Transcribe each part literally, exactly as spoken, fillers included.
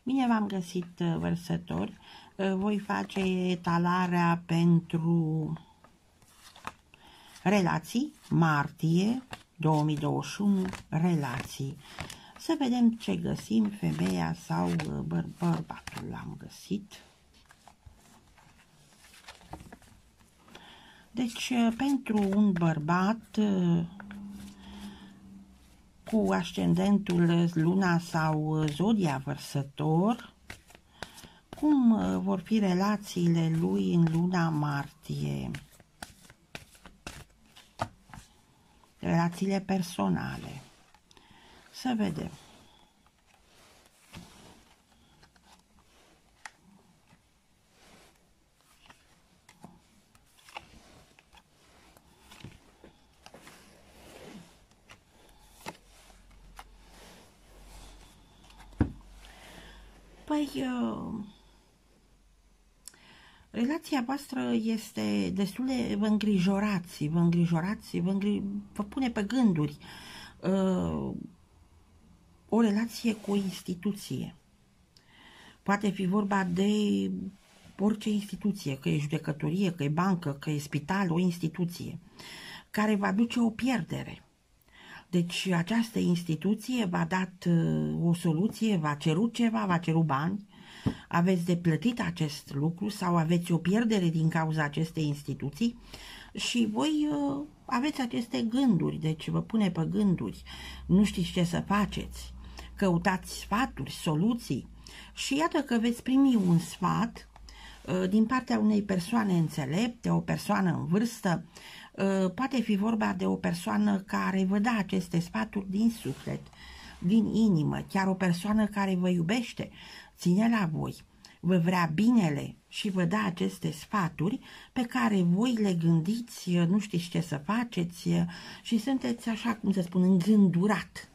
Bine v-am găsit, vărsători. Voi face etalarea pentru relații, martie două mii douăzeci și unu, relații. Să vedem ce găsim, femeia sau băr bărbatul. L-am găsit. Deci, pentru un bărbat cu ascendentul luna sau zodia vărsător, cum vor fi relațiile lui în luna martie? Relațiile personale. Să vedem. Păi, uh, relația voastră este destul de... vă îngrijorați, vă îngrijorați, vă, îngri... vă pune pe gânduri. Uh, o relație cu o instituție. Poate fi vorba de orice instituție, că e judecătorie, că e bancă, că e spital, o instituție, care va duce o pierdere. Deci această instituție v-a dat o soluție, v-a cerut ceva, v-a cerut bani, aveți de plătit acest lucru sau aveți o pierdere din cauza acestei instituții și voi uh, aveți aceste gânduri, deci vă pune pe gânduri, nu știți ce să faceți, căutați sfaturi, soluții și iată că veți primi un sfat uh, din partea unei persoane înțelepte, o persoană în vârstă. Poate fi vorba de o persoană care vă dă aceste sfaturi din suflet, din inimă, chiar o persoană care vă iubește, ține la voi, vă vrea binele și vă dă aceste sfaturi pe care voi le gândiți, nu știți ce să faceți și sunteți, așa cum se spune, îngândurat.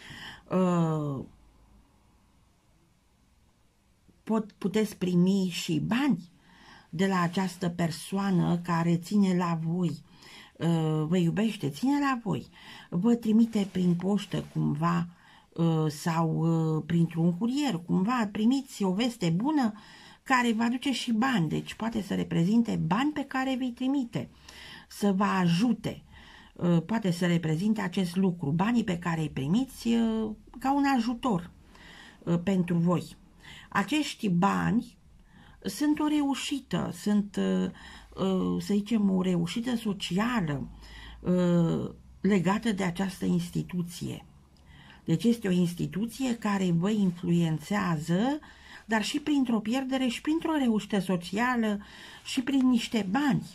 Pot, puteți primi și bani de la această persoană care ține la voi, vă iubește, ține la voi, vă trimite prin poștă cumva sau printr-un curier, cumva primiți o veste bună care vă aduce și bani, deci poate să reprezinte bani pe care vi-i trimite, să vă ajute, poate să reprezinte acest lucru, banii pe care îi primiți ca un ajutor pentru voi. Acești bani sunt o reușită, sunt, să zicem, o reușită socială legată de această instituție. Deci este o instituție care vă influențează, dar și printr-o pierdere și printr-o reușită socială și prin niște bani.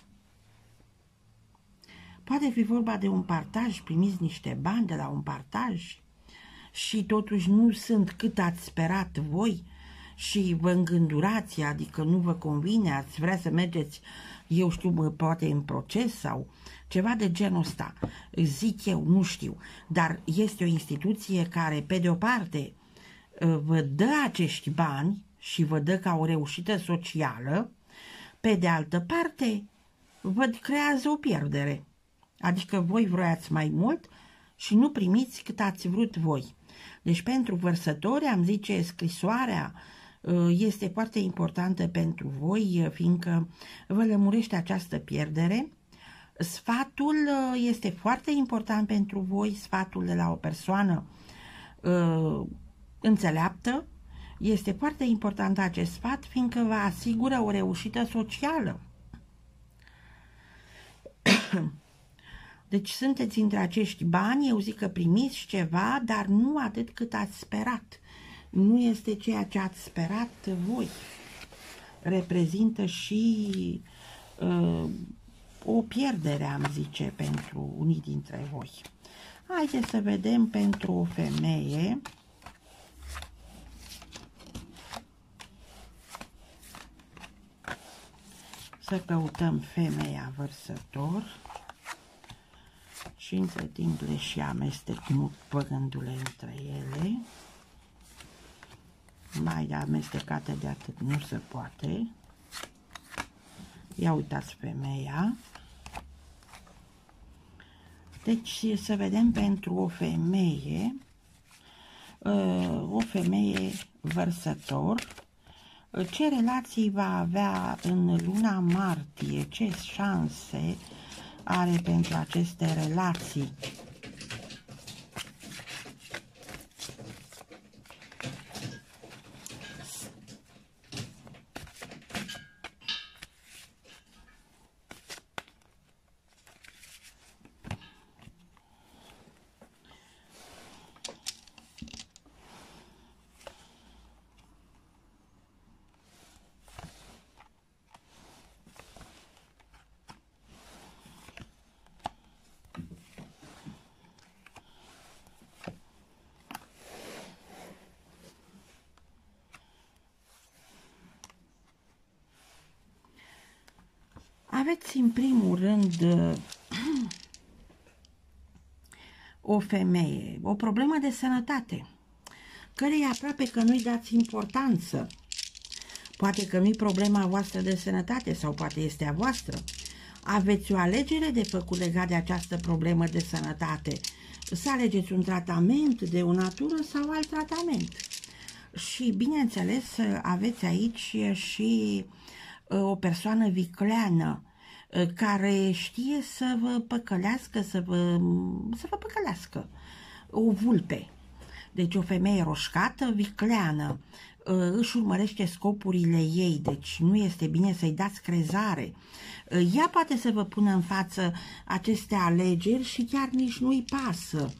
Poate fi vorba de un partaj, primiți niște bani de la un partaj și totuși nu sunt cât ați sperat voi, și vă îngândurați, adică nu vă convine, ați vrea să mergeți, eu știu, poate în proces sau ceva de genul ăsta. Zic eu, nu știu, dar este o instituție care, pe de o parte, vă dă acești bani și vă dă ca o reușită socială, pe de altă parte, vă creează o pierdere. Adică voi vroiați mai mult și nu primiți cât ați vrut voi. Deci pentru vărsători, am zice, scrisoarea este foarte importantă pentru voi, fiindcă vă lămurește această pierdere. Sfatul este foarte important pentru voi, sfatul de la o persoană uh, înțeleaptă. Este foarte important acest sfat, fiindcă vă asigură o reușită socială. Deci sunteți între acești bani, eu zic că primiți ceva, dar nu atât cât ați sperat. Nu este ceea ce ați sperat voi. Reprezintă și uh, o pierdere, am zice, pentru unii dintre voi. Haideți să vedem pentru o femeie. Să căutăm femeia vărsător. Și între timp le și amestec mult păgându-le între ele. Mai de amestecate de atât nu se poate. Ia uitați femeia. Deci să vedem pentru o femeie o femeie vărsător. Ce relații va avea în luna martie? Ce șanse are pentru aceste relații? Aveți în primul rând o femeie, o problemă de sănătate, căreia aproape că nu-i dați importanță. Poate că nu-i problema voastră de sănătate sau poate este a voastră. Aveți o alegere de făcut legat de această problemă de sănătate. Să alegeți un tratament de o natură sau alt tratament. Și, bineînțeles, aveți aici și o persoană vicleană care știe să vă păcălească, să vă, să vă păcălească. O vulpe. Deci o femeie roșcată, vicleană, își urmărește scopurile ei, deci nu este bine să-i dați crezare. Ea poate să vă pună în față aceste alegeri și chiar nici nu-i pasă.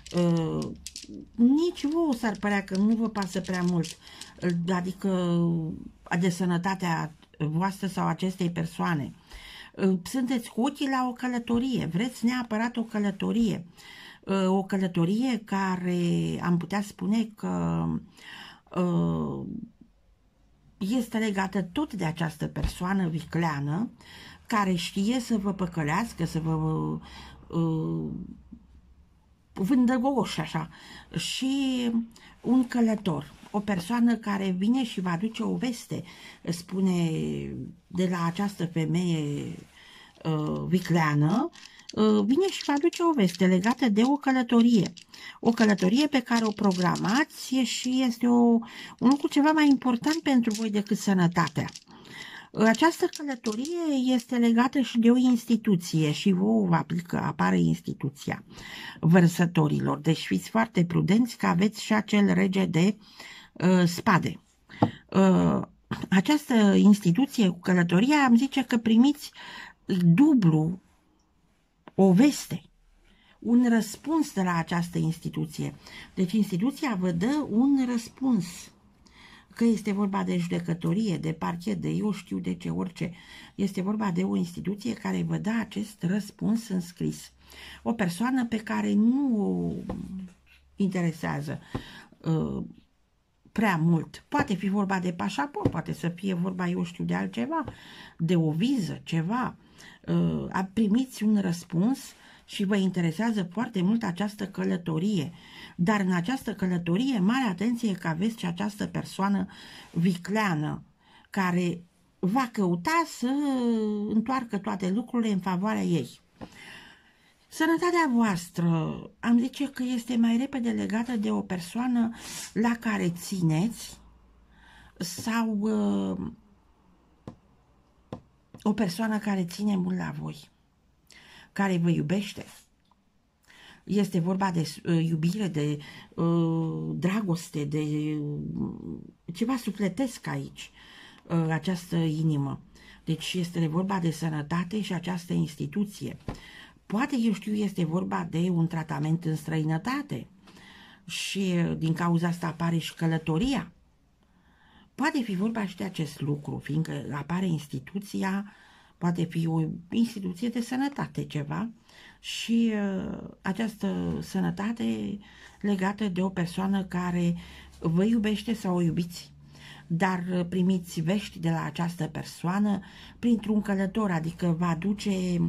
Nici vouă s-ar părea că nu vă pasă prea mult, adică de sănătatea voastră sau acestei persoane. Sunteți cu ochii la o călătorie, vreți neapărat o călătorie. O călătorie care am putea spune că este legată tot de această persoană vicleană care știe să vă păcălească, să vă vândăgoși așa. Și un călător, o persoană care vine și va aduce o veste, spune de la această femeie uh, vicleană, uh, vine și va aduce o veste legată de o călătorie. O călătorie pe care o programați și este o, un lucru ceva mai important pentru voi decât sănătatea. Această călătorie este legată și de o instituție și vouă vă aplică, apare instituția vărsătorilor. Deci fiți foarte prudenți că aveți și acel rege de uh, spade. Uh, această instituție cu călătoria am zice că primiți dublu o veste, un răspuns de la această instituție. Deci instituția vă dă un răspuns. Că este vorba de judecătorie, de parchet, de eu știu de ce, orice. Este vorba de o instituție care vă dă acest răspuns în scris. O persoană pe care nu o interesează uh, prea mult. Poate fi vorba de pașaport, poate să fie vorba, eu știu, de altceva, de o viză, ceva. Uh, primiți un răspuns și vă interesează foarte mult această călătorie. Dar în această călătorie, mare atenție că aveți și această persoană vicleană care va căuta să întoarcă toate lucrurile în favoarea ei. Sănătatea voastră, am zice că este mai repede legată de o persoană la care țineți sau uh, o persoană care ține mult la voi, care vă iubește. Este vorba de uh, iubire, de uh, dragoste, de uh, ceva sufletesc aici, uh, această inimă. Deci este vorba de sănătate și această instituție. Poate, eu știu, este vorba de un tratament în străinătate și uh, din cauza asta apare și călătoria. Poate fi vorba și de acest lucru, fiindcă apare instituția, poate fi o instituție de sănătate, ceva, și uh, această sănătate legată de o persoană care vă iubește sau o iubiți, dar primiți vești de la această persoană printr-un călător, adică va aduce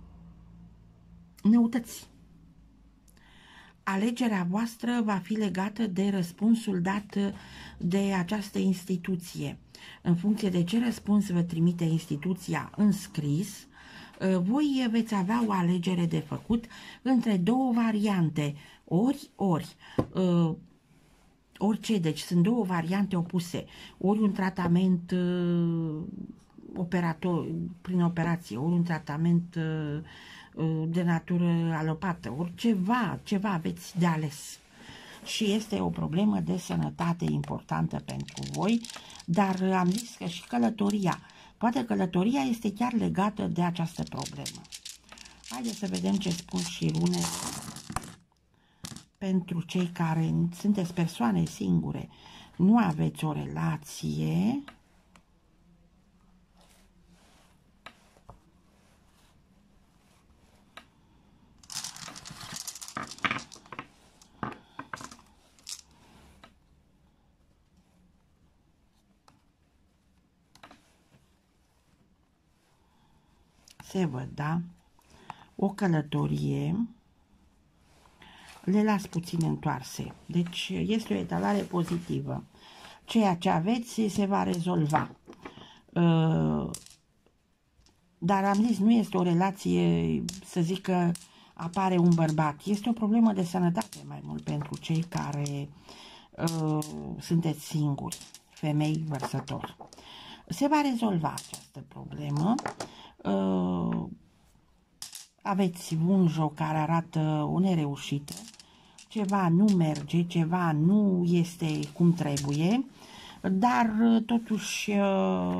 neutăți. Alegerea voastră va fi legată de răspunsul dat de această instituție. În funcție de ce răspuns vă trimite instituția în scris, voi veți avea o alegere de făcut între două variante, ori, ori. orice, deci sunt două variante opuse, ori un tratament uh, operator, prin operație, ori un tratament uh, de natură alopată, ori ceva, ceva aveți de ales. Și este o problemă de sănătate importantă pentru voi, dar am zis că și călătoria, poate călătoria este chiar legată de această problemă. Haideți să vedem ce spun și rune pentru cei care sunteți persoane singure, nu aveți o relație. Se văd, da? O călătorie, le las puțin întoarse. Deci este o etalare pozitivă. Ceea ce aveți se va rezolva. Dar am zis, nu este o relație, să zic că apare un bărbat. Este o problemă de sănătate mai mult pentru cei care uh, sunteți singuri, femei vărsători. Se va rezolva această problemă. Uh, aveți un joc care arată o nereușită, ceva nu merge, ceva nu este cum trebuie, dar totuși uh,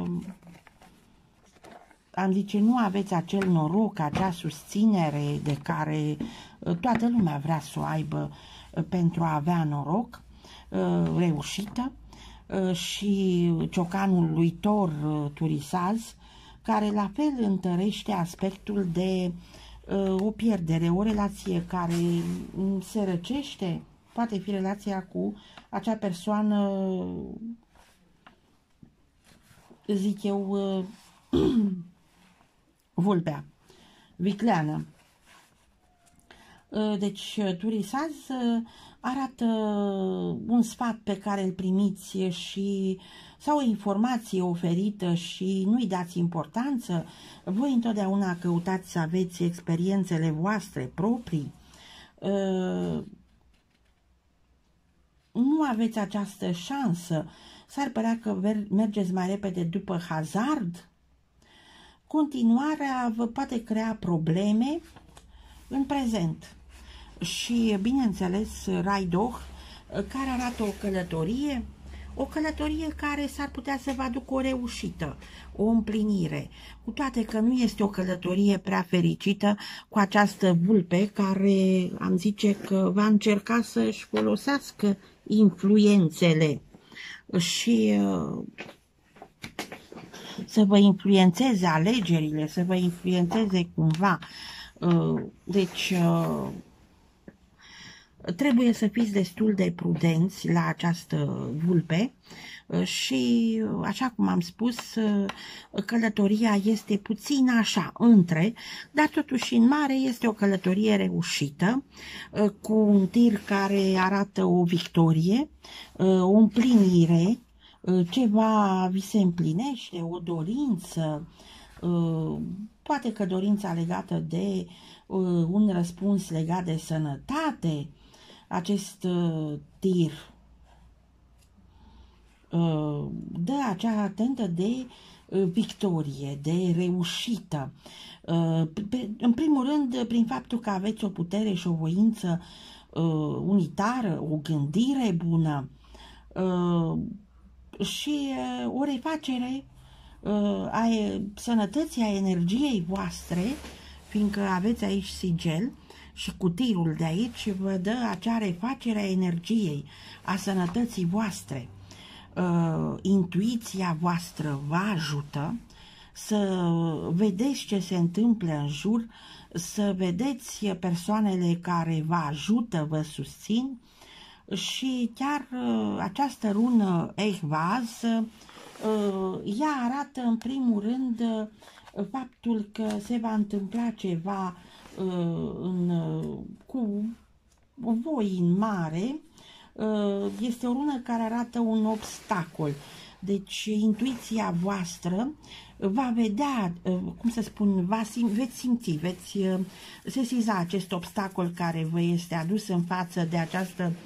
am zice, nu aveți acel noroc, acea susținere de care toată lumea vrea să o aibă pentru a avea noroc, reușită, și ciocanul lui Thor, Turisaz, care la fel întărește aspectul de o pierdere, o relație care se răcește, poate fi relația cu acea persoană, zic eu, vulpea, vicleană. Deci Turisaz arată un sfat pe care îl primiți și sau o informație oferită și nu-i dați importanță. Voi întotdeauna căutați să aveți experiențele voastre proprii. Nu aveți această șansă. S-ar părea că mergeți mai repede după hazard. Continuarea vă poate crea probleme în prezent. Și, bineînțeles, Raidoh, care arată o călătorie, o călătorie care s-ar putea să vă aducă o reușită, o împlinire, cu toate că nu este o călătorie prea fericită cu această vulpe care, am zice, că va încerca să-și folosească influențele și să vă influențeze alegerile, să vă influențeze cumva. Deci, trebuie să fiți destul de prudenți la această vulpe și, așa cum am spus, călătoria este puțin așa, între, dar totuși în mare este o călătorie reușită, cu un tir care arată o victorie, o împlinire, ceva vi se împlinește, o dorință, poate că dorința legată de un răspuns legat de sănătate. Acest tir dă acea tentă de victorie, de reușită. În primul rând, prin faptul că aveți o putere și o voință unitară, o gândire bună și o refacere a sănătății, a energiei voastre, fiindcă aveți aici sigel și cu tirul de aici vă dă acea refacere a energiei, a sănătății voastre. Uh, intuiția voastră vă ajută să vedeți ce se întâmplă în jur, să vedeți persoanele care vă ajută, vă susțin și chiar uh, această rună Ehvaz, uh, ea arată în primul rând uh, faptul că se va întâmpla ceva uh, în, uh, cu voi în mare. Este o rună care arată un obstacol. Deci intuiția voastră va vedea, cum să spun, va sim veți simți, veți sesiza acest obstacol care vă este adus în față de această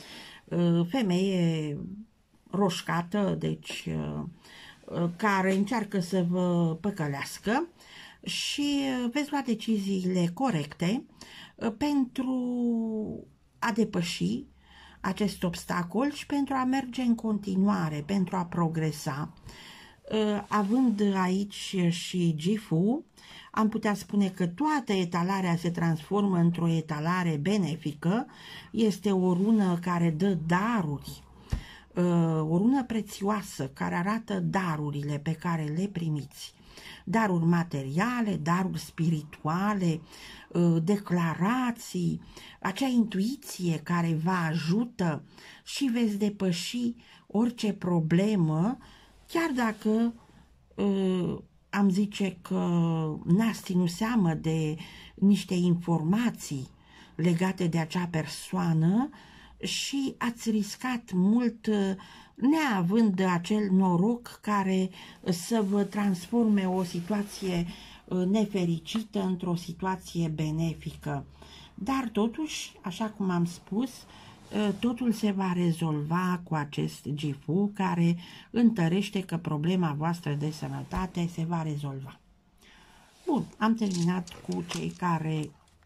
femeie roșcată, deci care încearcă să vă păcălească și veți lua deciziile corecte pentru a depăși acest obstacol și pentru a merge în continuare, pentru a progresa. Având aici și Gifu, am putea spune că toată etalarea se transformă într-o etalare benefică, este o rună care dă daruri, o rună prețioasă care arată darurile pe care le primiți. Daruri materiale, daruri spirituale, declarații, acea intuiție care vă ajută și veți depăși orice problemă, chiar dacă am zice că n-ați ținut seamă de niște informații legate de acea persoană și ați riscat mult neavând acel noroc care să vă transforme o situație nefericită într-o situație benefică. Dar totuși, așa cum am spus, totul se va rezolva cu acest Gifu care întărește că problema voastră de sănătate se va rezolva. Bun, am terminat cu cei care...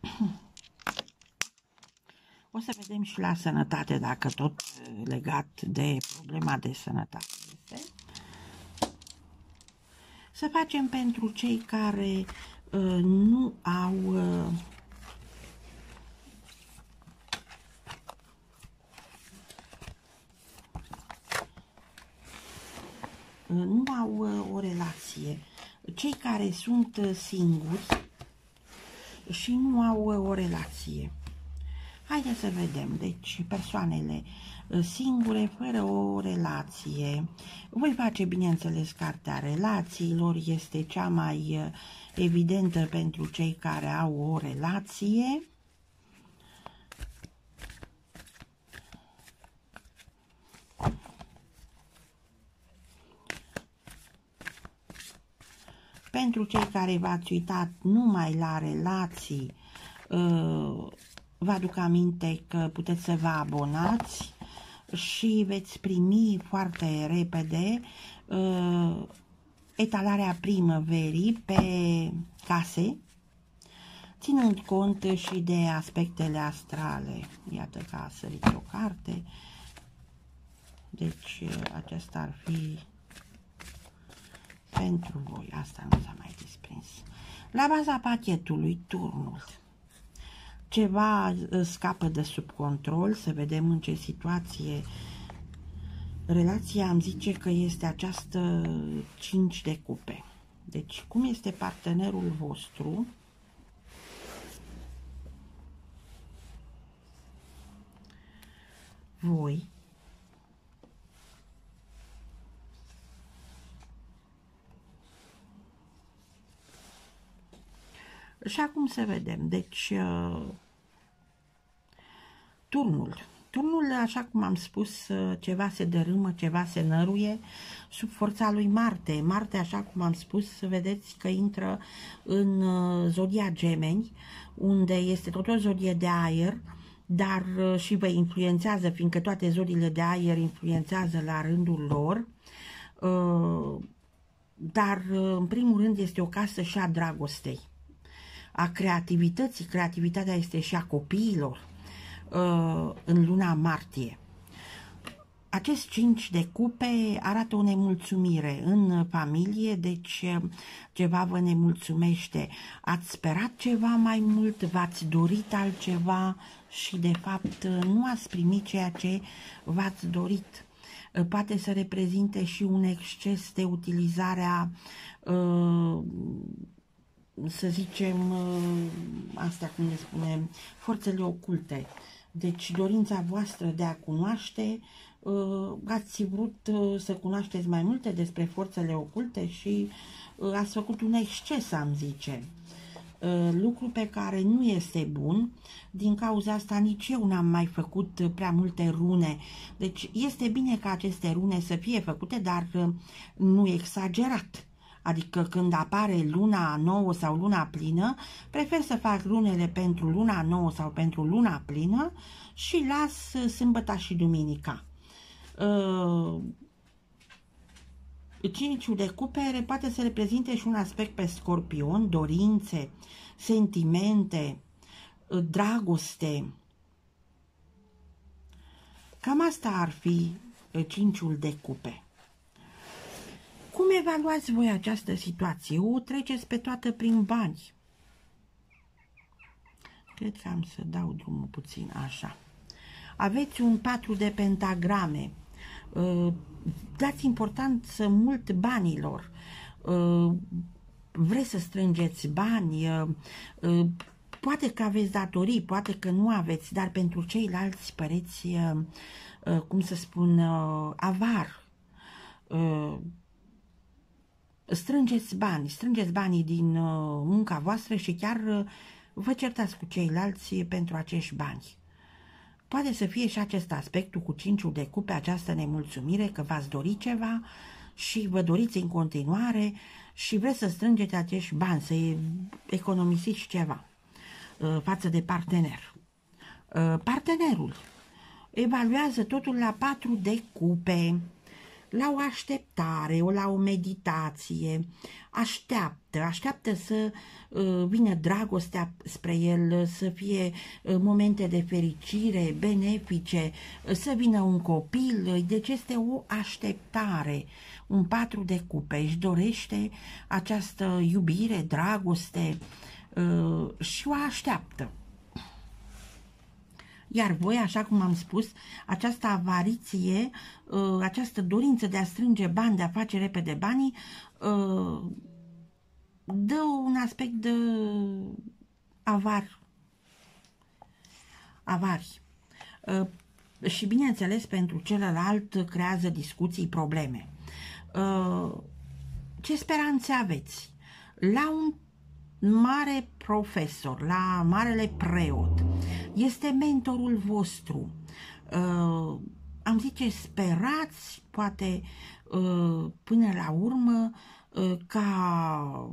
O să vedem și la sănătate, dacă tot legat de problema de sănătate este. Să facem pentru cei care uh, nu au... Uh, nu au o relație, cei care sunt singuri și nu au o relație. Haideți să vedem, deci persoanele singure, fără o relație. Voi face, bineînțeles, cartea relațiilor, este cea mai evidentă pentru cei care au o relație. Pentru cei care v-ați uitat numai la relații, vă aduc aminte că puteți să vă abonați și veți primi foarte repede etalarea primăverii pe case, ținând cont și de aspectele astrale. Iată că a sărit o carte, deci acesta ar fi pentru voi. Asta nu s-a mai desprins. La baza pachetului, turnul. Ceva scapă de sub control, să vedem în ce situație. Relația, am zice că este această cinci de cupe. Deci, cum este partenerul vostru? Voi și acum să vedem, deci turnul, turnul, așa cum am spus, ceva se dărâmă, ceva se năruie sub forța lui Marte. Marte, așa cum am spus, vedeți că intră în zodia Gemeni, unde este tot o zodie de aer, dar și vă influențează, fiindcă toate zodiile de aer influențează la rândul lor, dar în primul rând este o casă și a dragostei, a creativității. Creativitatea este și a copiilor în luna martie. Acest cinci de cupe arată o nemulțumire în familie, deci ceva vă nemulțumește. Ați sperat ceva mai mult, v-ați dorit altceva și de fapt nu ați primit ceea ce v-ați dorit. Poate să reprezinte și un exces de utilizarea, să zicem, astea cum le spunem, forțele oculte. Deci dorința voastră de a cunoaște, ați vrut să cunoașteți mai multe despre forțele oculte și ați făcut un exces, am zice. Lucru pe care nu este bun, din cauza asta nici eu n-am mai făcut prea multe rune. Deci este bine ca aceste rune să fie făcute, dar nu exagerat. Adică când apare luna nouă sau luna plină, prefer să fac runele pentru luna nouă sau pentru luna plină și las sâmbăta și duminica. Cinciul de cupe poate să reprezinte și un aspect pe Scorpion, dorințe, sentimente, dragoste. Cam asta ar fi cinciul de cupe. Cum evaluați voi această situație? O treceți pe toată prin bani. Cred că am să dau drumul puțin așa. Aveți un patru de pentagrame. Dați importanță mult banilor. Vreți să strângeți bani. Poate că aveți datorii, poate că nu aveți, dar pentru ceilalți păreți, cum să spun, avar. Strângeți bani, strângeți banii din munca voastră și chiar vă certați cu ceilalți pentru acești bani. Poate să fie și acest aspectul cu cinciul de cupe, această nemulțumire că v-ați dori ceva și vă doriți în continuare și vreți să strângeți acești bani, să economisiți ceva față de partener. Partenerul evaluează totul la patru de cupe, la o așteptare, la o meditație, așteaptă, așteaptă să uh, vină dragostea spre el, să fie uh, momente de fericire, benefice, uh, să vină un copil, deci este o așteptare. Un patru de cupe își dorește această iubire, dragoste uh, și o așteaptă. Iar voi, așa cum am spus, această avariție, această dorință de a strânge bani, de a face repede banii, dă un aspect de avar. Avari. Și, bineînțeles, pentru celălalt creează discuții, probleme. Ce speranțe aveți? La un mare profesor, la marele preot, este mentorul vostru. Uh, am zice, sperați, poate, uh, până la urmă, uh, ca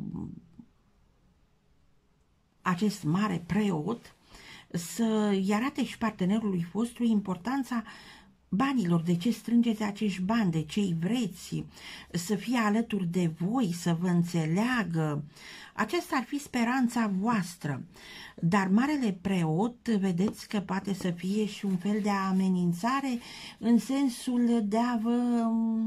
acest mare preot să-i arate și partenerului vostru importanța banilor, de ce strângeți acești bani, de ce îi vreți, să fie alături de voi, să vă înțeleagă. Aceasta ar fi speranța voastră. Dar marele preot, vedeți că poate să fie și un fel de amenințare în sensul de a vă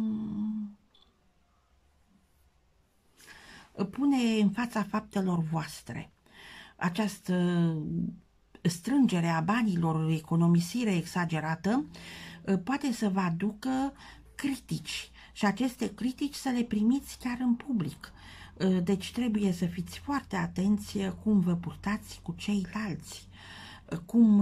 pune în fața faptelor voastre. Această strângere a banilor, economisire exagerată, poate să vă aducă critici și aceste critici să le primiți chiar în public. Deci trebuie să fiți foarte atenți cum vă purtați cu ceilalți, cum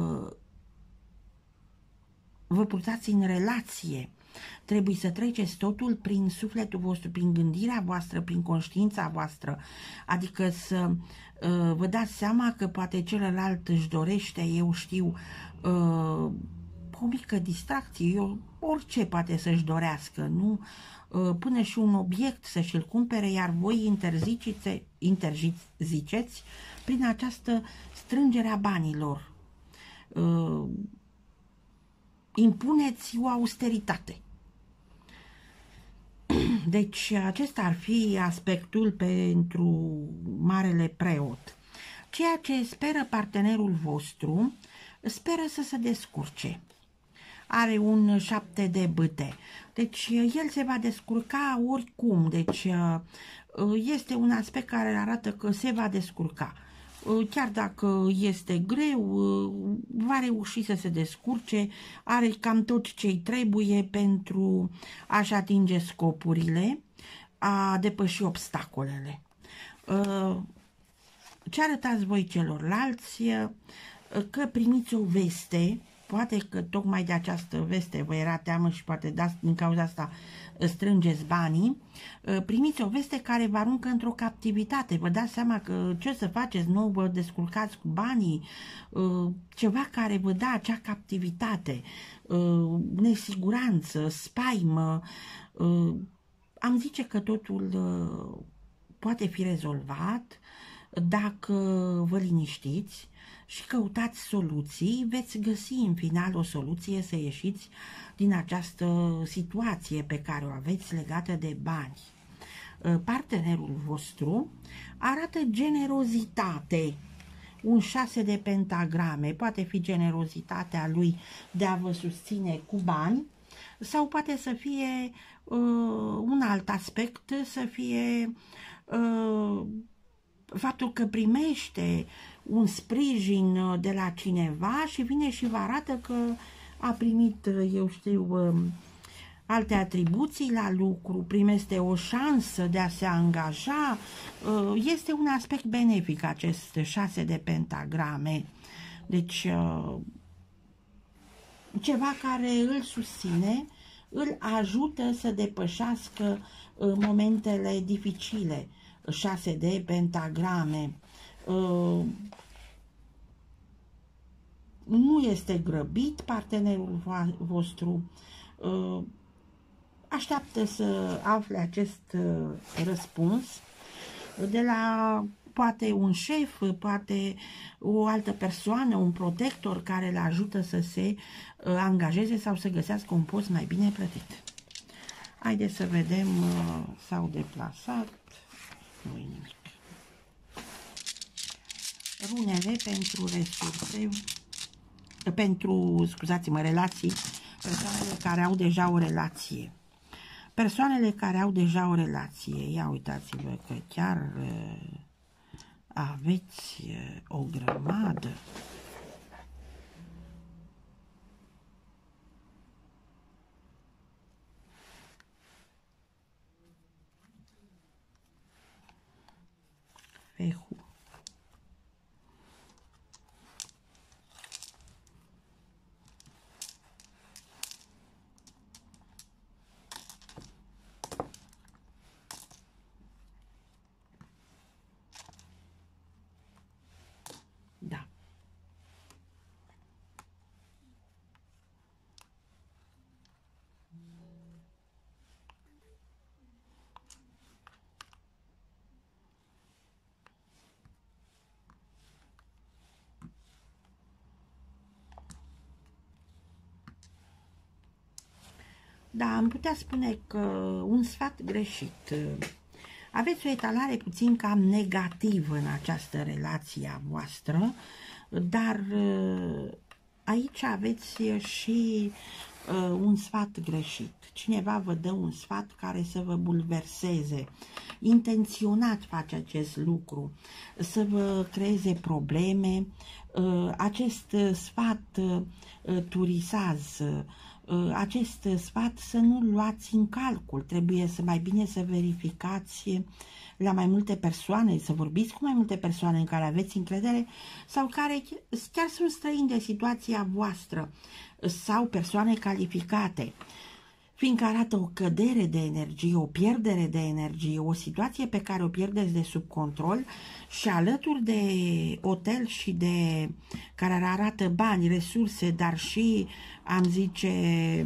vă purtați în relație. Trebuie să treceți totul prin sufletul vostru, prin gândirea voastră, prin conștiința voastră, adică să uh, vă dați seama că poate celălalt își dorește, eu știu, uh, o mică distracție, eu, orice poate să-și dorească, nu? Uh, până și un obiect să și-l cumpere, iar voi interziceți, interziceți prin această strângere a banilor. Uh, impuneți o austeritate. Deci acesta ar fi aspectul pentru marele preot. Ceea ce speră partenerul vostru, speră să se descurce. Are un șapte de bâte. Deci el se va descurca oricum. Deci este un aspect care arată că se va descurca. Chiar dacă este greu, va reuși să se descurce, are cam tot ce-i trebuie pentru a-și atinge scopurile, a depăși obstacolele. Ce arătați voi celorlalți? Că primiți o veste, poate că tocmai de această veste vă era teamă și poate dați, din cauza asta strângeți banii, primiți o veste care vă aruncă într-o captivitate. Vă dați seama că ce să faceți, nu vă descurcați cu banii, ceva care vă dă acea captivitate, nesiguranță, spaimă, am zice că totul poate fi rezolvat dacă vă liniștiți și căutați soluții, veți găsi în final o soluție să ieșiți din această situație pe care o aveți legată de bani. Partenerul vostru arată generozitate, un șase de pentagrame, poate fi generozitatea lui de a vă susține cu bani sau poate să fie uh, un alt aspect, să fie uh, faptul că primește un sprijin de la cineva și vine și vă arată că a primit, eu știu, uh, alte atribuții la lucru, primește o șansă de a se angaja. Este un aspect benefic acest șase de pentagrame. Deci ceva care îl susține, îl ajută să depășească momentele dificile. șase de pentagrame. Nu este grăbit partenerul vostru. Așteaptă să afle acest răspuns de la poate un șef, poate o altă persoană, un protector care îl ajută să se angajeze sau să găsească un post mai bine plătit. Haideți să vedem, s-au deplasat, nu e nimic. Runele pentru resurse, pentru, scuzați-mă, relații, persoanele care au deja o relație. Persoanele care au deja o relație, ia uitați-vă că chiar uh, aveți uh, o grămadă. Fehu. Da. Da, am putea spune că un sfat greșit. Aveți o etalare puțin cam negativă în această relație a voastră, dar aici aveți și un sfat greșit. Cineva vă dă un sfat care să vă bulverseze. Intenționat face acest lucru, să vă creeze probleme. Acest sfat turisează. Acest sfat să nu-l luați în calcul, trebuie să mai bine să verificați la mai multe persoane, să vorbiți cu mai multe persoane în care aveți încredere sau care chiar sunt străini de situația voastră sau persoane calificate, fiindcă arată o cădere de energie, o pierdere de energie, o situație pe care o pierdeți de sub control și alături de hotel și de care arată bani, resurse, dar și, am zice,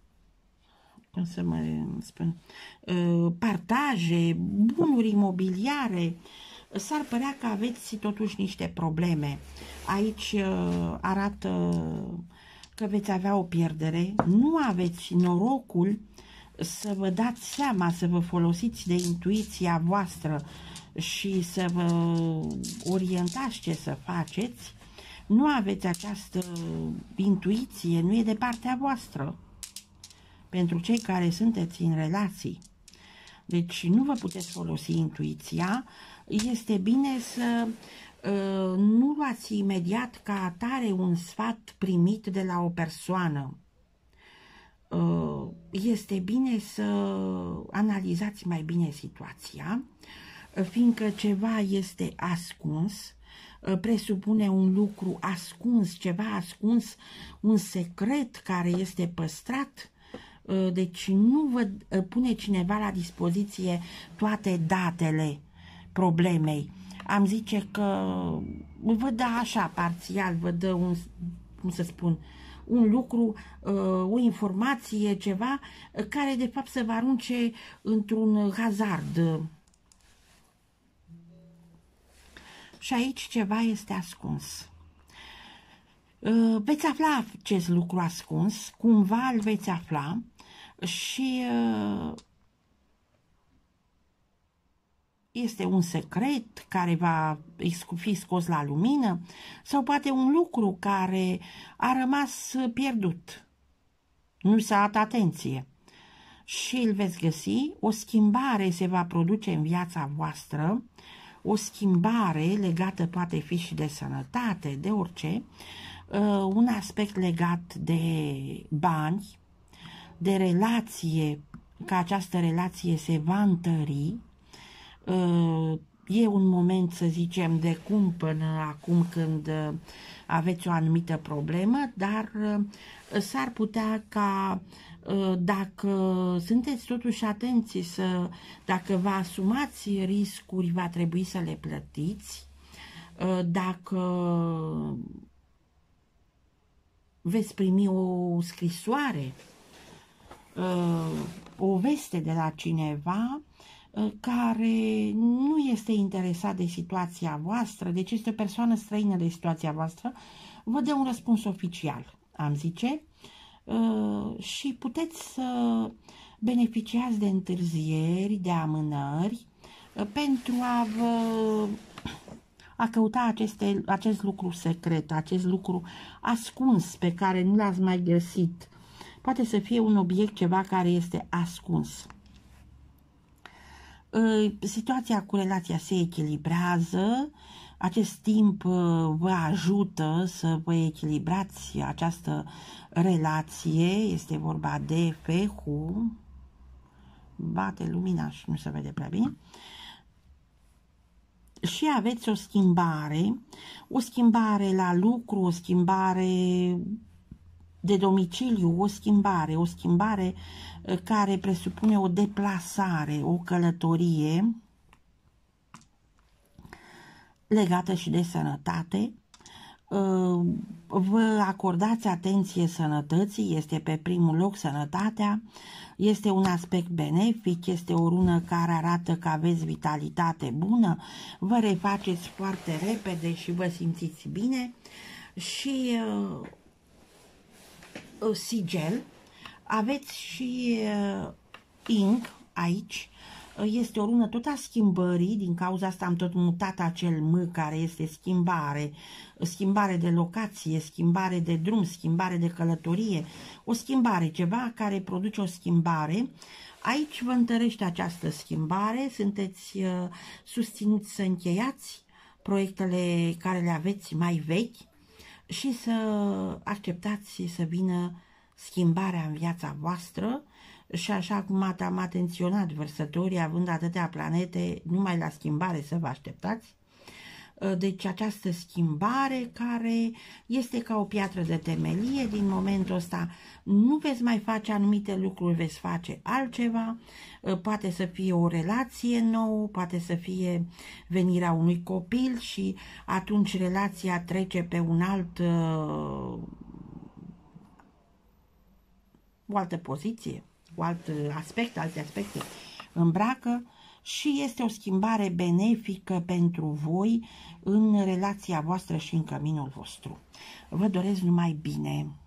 cum să mă spun, partaje, bunuri imobiliare, s-ar părea că aveți totuși niște probleme. Aici arată că veți avea o pierdere, nu aveți norocul să vă dați seama, să vă folosiți de intuiția voastră și să vă orientați ce să faceți, nu aveți această intuiție, nu e de partea voastră. Pentru cei care sunteți în relații. Deci nu vă puteți folosi intuiția, este bine să uh, nu luați imediat ca atare un sfat primit de la o persoană. Uh, este bine să analizați mai bine situația, fiindcă ceva este ascuns, uh, presupune un lucru ascuns, ceva ascuns, un secret care este păstrat. Deci nu vă pune cineva la dispoziție toate datele problemei. Am zice că vă dă așa parțial, vă dă un, cum să spun, un lucru, o informație, ceva care de fapt să vă arunce într-un hazard. Și aici ceva este ascuns. Veți afla acest lucru ascuns, cumva îl veți afla și este un secret care va fi scos la lumină sau poate un lucru care a rămas pierdut. Nu s-a dat atenție și îl veți găsi, o schimbare se va produce în viața voastră, o schimbare legată poate fi și de sănătate, de orice, un aspect legat de bani, de relație, că această relație se va întări. E un moment, să zicem, de cumpănă acum când aveți o anumită problemă, dar s-ar putea ca, dacă sunteți totuși atenți, să, dacă vă asumați riscuri, va trebui să le plătiți. Dacă veți primi o scrisoare, o veste de la cineva care nu este interesat de situația voastră, deci este o persoană străină de situația voastră, vă dă un răspuns oficial, am zice, și puteți să beneficiați de întârzieri, de amânări, pentru a vă a căuta aceste, acest lucru secret, acest lucru ascuns pe care nu l-ați mai găsit. Poate să fie un obiect, ceva care este ascuns. Situația cu relația se echilibrează, acest timp vă ajută să vă echilibrați această relație, este vorba de fehu, bate lumina și nu se vede prea bine, și aveți o schimbare, o schimbare la lucru, o schimbare de domiciliu, o schimbare, o schimbare care presupune o deplasare, o călătorie legată și de sănătate. Vă acordați atenție sănătății, este pe primul loc sănătatea, este un aspect benefic, este o rună care arată că aveți vitalitate bună, vă refaceți foarte repede și vă simțiți bine. Și uh, sigel, aveți și uh, ing aici, este o rună tot a schimbării, din cauza asta am tot mutat acel M care este schimbare, schimbare de locație, schimbare de drum, schimbare de călătorie, o schimbare, ceva care produce o schimbare. Aici vă întărește această schimbare, sunteți uh, susținuți să încheiați proiectele care le aveți mai vechi și să acceptați să vină schimbarea în viața voastră. Și așa cum am atenționat vărsătorii, având atâtea planete, numai la schimbare să vă așteptați. Deci această schimbare care este ca o piatră de temelie, din momentul ăsta nu veți mai face anumite lucruri, veți face altceva, poate să fie o relație nouă, poate să fie venirea unui copil și atunci relația trece pe un alt, o altă poziție, cu alt aspect, alte aspecte îmbracă și este o schimbare benefică pentru voi în relația voastră și în căminul vostru. Vă doresc numai bine!